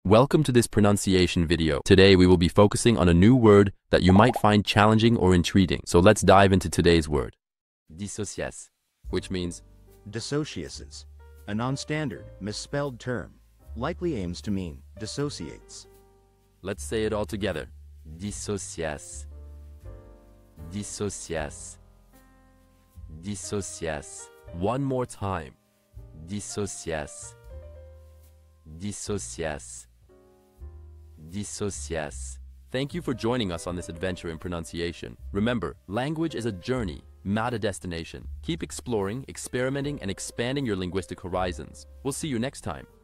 Welcome to this pronunciation video. Today we will be focusing on a new word that you might find challenging or intriguing. So let's dive into today's word. Dissociates, which means Dissociases, a non-standard, misspelled term, likely aims to mean dissociates. Let's say it all together. Dissociates. Dissociates. Dissociates. One more time. Dissociates. Dissociates. Dissociates. Thank you for joining us on this adventure in pronunciation. Remember, language is a journey, not a destination. Keep exploring, experimenting, and expanding your linguistic horizons. We'll see you next time.